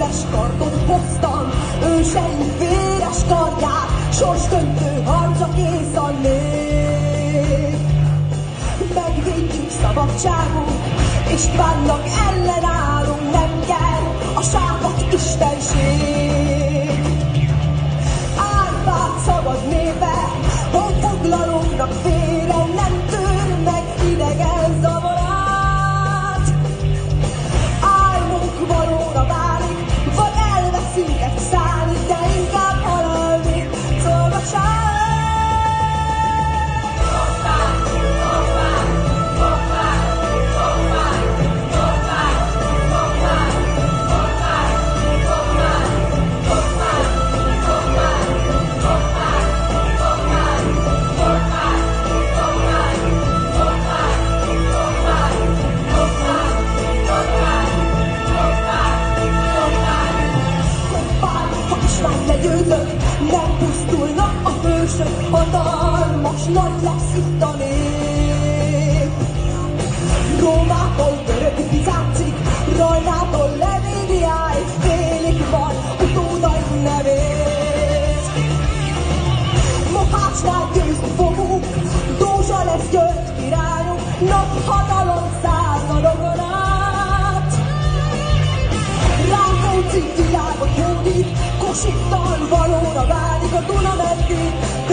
Véres kardot hoztam, őseink véres kardját, sorsdöntő harcra kész a nép. Megvédjük szabadságunk, Istvánnak ellenállunk, nem kell a sápat istenség. Árpád szabad népe, honfoglalóknak félre nem tör meg idegen zavarát. Álmunk valóra válik, vagy elveszünk egy szállít, de inkább halalni szolgaság. Nem pusztulnak a hősök, hatalmas nagy lesz itt a nép. Rómától görög Bizáncig, Rajnától Levédiáig, félig van utódaink nevét. Mohácsnál győzni fogunk, Dózsa lesz György királyunk, nagy hatalom századokon át. Rákóczi világot hódít, Kossuthtal valóra válik a Duna meddig,